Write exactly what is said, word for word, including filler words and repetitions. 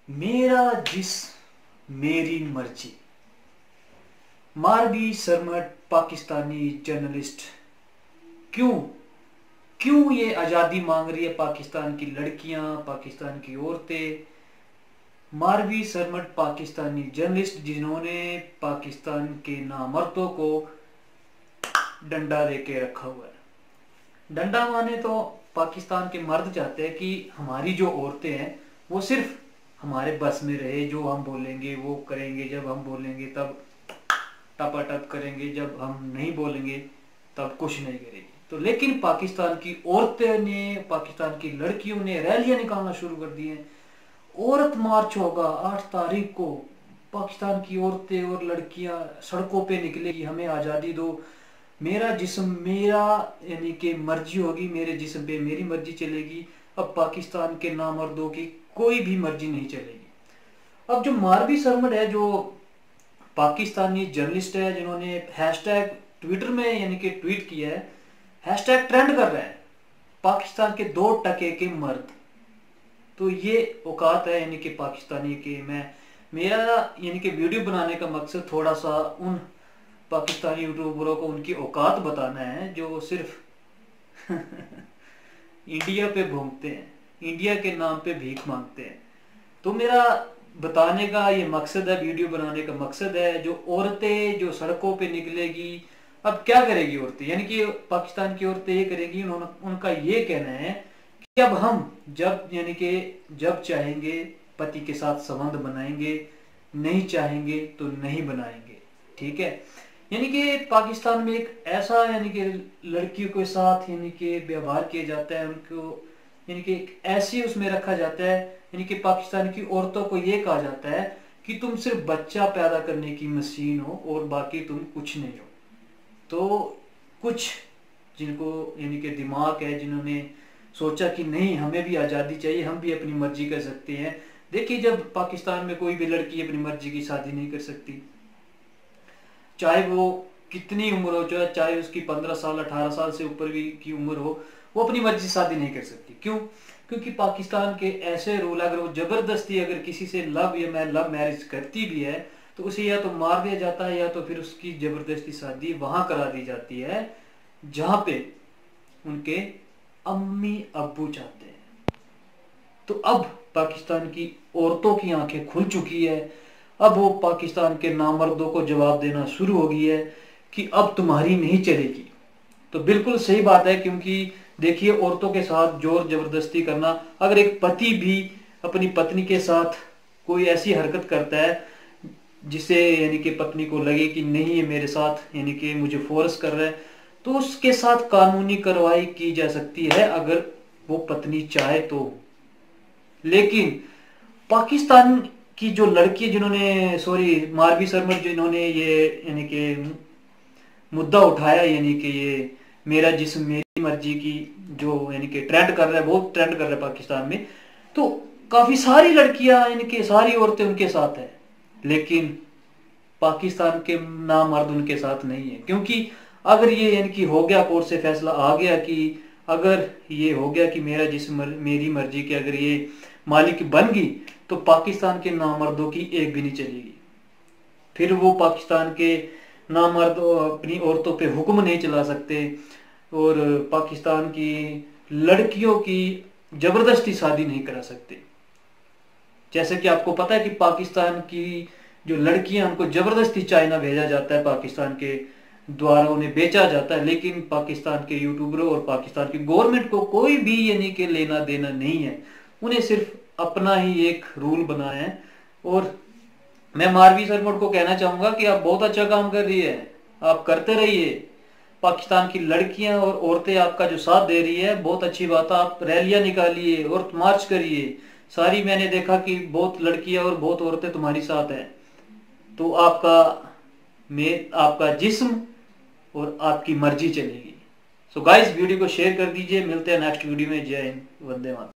मेरा जिस्म मेरी मर्जी। मारवी सरमट पाकिस्तानी जर्नलिस्ट क्यों क्यों ये आज़ादी मांग रही है पाकिस्तान की लड़कियां, पाकिस्तान की औरतें। मारवी सरमट पाकिस्तानी जर्नलिस्ट जिन्होंने पाकिस्तान के नामर्दों को डंडा दे के रखा हुआ है। डंडा माने तो पाकिस्तान के मर्द चाहते हैं कि हमारी जो औरतें हैं वो सिर्फ हमारे बस में रहे, जो हम बोलेंगे वो करेंगे, जब हम बोलेंगे तब टपाटप करेंगे, जब हम नहीं बोलेंगे तब कुछ नहीं करेगी। तो लेकिन पाकिस्तान की औरतें ने, पाकिस्तान की लड़कियों ने रैलियां निकालना शुरू कर दी हैं। औरत मार्च होगा आठ तारीख को। पाकिस्तान की औरतें और लड़कियां सड़कों पे निकलेगी, हमें आज़ादी दो, मेरा जिस्म मेरा यानी कि मर्जी होगी, मेरे जिस्म पे मेरी मर्जी चलेगी। अब पाकिस्तान के नामर्दों की कोई भी मर्जी नहीं चलेगी। अब जो मारवी सरमट है, जो पाकिस्तानी जर्नलिस्ट है, जिन्होंने हैशटैग ट्विटर में यानी कि ट्वीट किया है, हैशटैग ट्रेंड कर रहा है पाकिस्तान के दो टके के मर्द। तो ये औकात है यानी कि पाकिस्तानी के मैं मेरा यानी कि वीडियो बनाने का मकसद थोड़ा सा उन पाकिस्तानी यूट्यूबरों को उनकी औकात बताना है जो सिर्फ इंडिया पे घूमते हैं, इंडिया के नाम पे भीख मांगते हैं। तो मेरा बताने का ये मकसद है, वीडियो बनाने का मकसद है, जो औरतें जो सड़कों पे निकलेगी, अब क्या करेगी औरतें, यानी कि पाकिस्तान की औरतें ये करेगी, उन्होंने उनका ये कहना है कि अब हम जब यानी कि जब चाहेंगे पति के साथ संबंध बनाएंगे, नहीं चाहेंगे तो नहीं बनाएंगे। ठीक है, यानी कि पाकिस्तान में एक ऐसा यानी कि लड़कियों के साथ यानी कि व्यवहार किया जाता है, उनको यानी कि ऐसी उसमें रखा जाता है, यानी कि पाकिस्तान की औरतों को ये कहा जाता है कि तुम सिर्फ बच्चा पैदा करने की मशीन हो और बाकी तुम कुछ नहीं हो। तो कुछ जिनको यानी कि दिमाग है, जिन्होंने सोचा कि नहीं हमें भी आज़ादी चाहिए, हम भी अपनी मर्जी कर सकते हैं। देखिए, जब पाकिस्तान में कोई भी लड़की अपनी मर्जी की शादी नहीं कर सकती, चाहे वो कितनी उम्र हो, चाहे चाहे उसकी पंद्रह साल अठारह साल से ऊपर भी की उम्र हो, वो अपनी मर्जी से शादी नहीं कर सकती। क्यों? क्योंकि पाकिस्तान के ऐसे रूल, अगर वो जबरदस्ती अगर किसी से लव या मैं लव मैरिज करती भी है तो उसे या तो मार दिया जाता है या तो फिर उसकी जबरदस्ती शादी वहां करा दी जाती है जहां पे उनके अम्मी अब्बू चाहते हैं। तो अब पाकिस्तान की औरतों की आंखें खुल चुकी है। अब वो पाकिस्तान के नामर्दों को जवाब देना शुरू हो गई है कि अब तुम्हारी नहीं चलेगी। तो बिल्कुल सही बात है, क्योंकि देखिए, औरतों के साथ जोर जबरदस्ती करना, अगर एक पति भी अपनी पत्नी के साथ कोई ऐसी हरकत करता है जिससे यानी कि पत्नी को लगे कि नहीं ये मेरे साथ यानी कि मुझे फोर्स कर रहा है, तो उसके साथ कानूनी कार्रवाई की जा सकती है अगर वो पत्नी चाहे तो। लेकिन पाकिस्तान की जो लड़की जिन्होंने सॉरी मारवी सरमट जिन्होंने ये यानी कि मुद्दा उठाया, यानी कि ये मेरा जिस्म मेरी मर्जी की जो यानी कि ट्रेंड कर रहा है, बहुत ट्रेंड कर रहा है पाकिस्तान में, तो काफी सारी लड़कियां यानी कि सारी औरतें उनके साथ है, लेकिन पाकिस्तान के नामर्द उनके साथ नहीं है। क्योंकि अगर ये यानी कि हो गया, कोर्ट से फैसला आ गया कि अगर ये हो गया कि मेरा जिस्म मेरी मर्जी की अगर ये मालिक बन गई, तो पाकिस्तान के नामर्दों की एक भी नहीं चलेगी। फिर वो पाकिस्तान के नामर्द अपनी औरतों पे हुक्म नहीं चला सकते और पाकिस्तान की लड़कियों की जबरदस्ती शादी नहीं करा सकते। जैसे कि आपको पता है कि पाकिस्तान की जो लड़कियां, उनको जबरदस्ती चाइना भेजा जाता है, पाकिस्तान के द्वारा उन्हें बेचा जाता है, लेकिन पाकिस्तान के यूट्यूबरों और पाकिस्तान की गवर्नमेंट को कोई भी यानी कि लेना देना नहीं है। उन्हें सिर्फ अपना ही एक रूल बनाया है। और मैं मारवी सरमट को कहना चाहूंगा कि आप बहुत अच्छा काम कर रही है, आप करते रहिए। पाकिस्तान की लड़कियां और औरतें आपका जो साथ दे रही है, बहुत अच्छी बात है। आप रैलियां निकालिए और मार्च करिए, सारी मैंने देखा कि बहुत लड़कियां और बहुत औरतें तुम्हारी साथ हैं। तो आपका में आपका जिस्म और आपकी मर्जी चलेगी। सो गाइस, वीडियो को शेयर कर दीजिए। मिलते हैं नेक्स्ट वीडियो में। जय हिंद, वंदे मातरम।